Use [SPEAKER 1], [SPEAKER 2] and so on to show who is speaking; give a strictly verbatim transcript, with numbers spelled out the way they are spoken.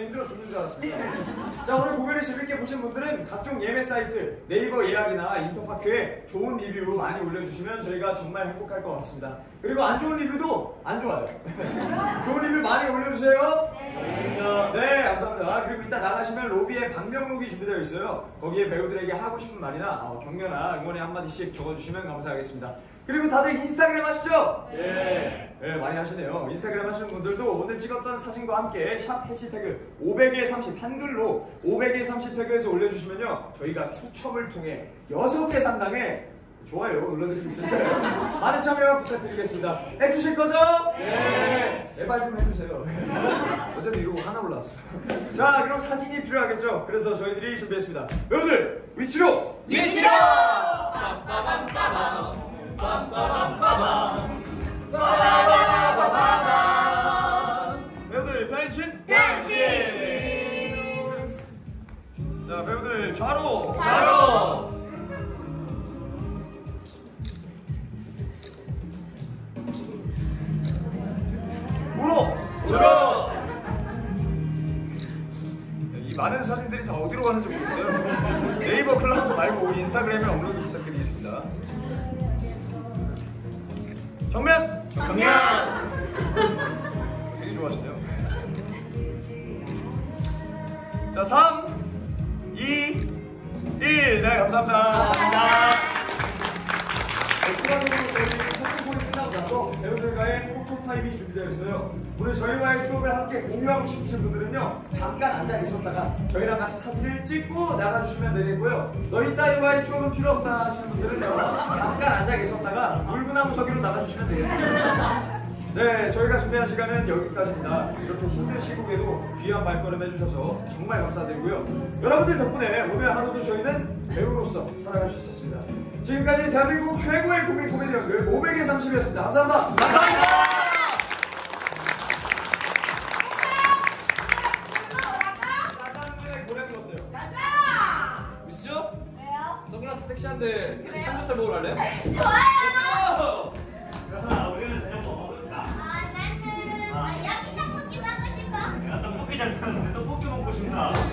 [SPEAKER 1] 힘들어 죽는 줄 알았습니다. 자, 오늘 공연을 재밌게 보신 분들은 각종 예매 사이트, 네이버 예약이나 인터파크에 좋은 리뷰 많이 올려주시면 저희가 정말 행복할 것 같습니다. 그리고 안 좋은 리뷰도 안 좋아요. 좋은 리뷰 많이 올려주세요. 네. 네, 감사합니다. 그리고 이따 나가시면 로비에 방명록이 준비되어 있어요. 거기에 배우들에게 하고 싶은 말이나 어, 격려나 응원의 한마디씩 적어주시면 감사하겠습니다. 그리고 다들 인스타그램 하시죠? 네. 네, 많이 하시네요. 인스타그램 하시는 분들도 오늘 찍었던 사진과 함께 샵 해시태그 오백에 삼십 한글로 오백에 삼십 태그에서 올려주시면요, 저희가 추첨을 통해 여섯 개 상당의 좋아요 눌러드리고 있습니다. 많은 참여 부탁드리겠습니다. 해주실 거죠? 네. 제발 좀 해주세요. 어제도 이러고 하나 올라왔어요. 자, 그럼 사진이 필요하겠죠? 그래서 저희들이 준비했습니다. 배우들 위치로!
[SPEAKER 2] 위치로!
[SPEAKER 1] 배우들 변신!
[SPEAKER 2] 변신!
[SPEAKER 1] 자, 배우들 좌로!
[SPEAKER 2] 좌로!
[SPEAKER 1] 우로!
[SPEAKER 2] 우로!
[SPEAKER 1] 이 많은 사진들이 다 어디로 가는지 모르겠어요. 네이버 클라우드 말고 인스타그램에 업로드 부탁드리겠습니다. 정면!
[SPEAKER 2] 정면!
[SPEAKER 1] 되게 좋아하시네요. 자, 삼, 이, 일. 네, 감사합니다.
[SPEAKER 2] 감사합니다.
[SPEAKER 1] 네, 추가적으로 저희 포토콜이 끝나고 나서 배우들과의 포토타임이 준비되어 있어요. 오늘 저희와의 추억을 함께 공유하고 싶으신 분들은요, 잠깐 앉아 계셨다가 저희랑 같이 사진을 찍고 나가주시면 되겠고요. 너희 따위와의 추억은 필요 없다 하시는 분들은요, 잠깐 앉아 계셨다가 물구나무 서기로 나가주시면 되겠습니다. 네, 저희가 준비한 시간은 여기까지입니다. 이렇게 힘든 시국에도 귀한 발걸음 해주셔서 정말 감사드리고요. 여러분들 덕분에 오늘 하루도 저희는 배우로서 살아갈 수 있었습니다. 지금까지 대한민국 최고의 국민 코미디 연극 오백에 삼십이었습니다. 감사합니다.
[SPEAKER 2] 감사합니다.
[SPEAKER 3] 미스죠?
[SPEAKER 4] 왜요?
[SPEAKER 3] 선글라스 섹시한데 같이 삼겹살 먹으러 갈래요?
[SPEAKER 4] 좋아요!
[SPEAKER 5] 그러나 우리는 저녁 뭐 먹을까?
[SPEAKER 4] 아, 나는 아, 야끼 떡볶이 먹고 싶어.
[SPEAKER 5] 내가 떡볶이 잘 찾는데 떡볶이 먹고 싶다.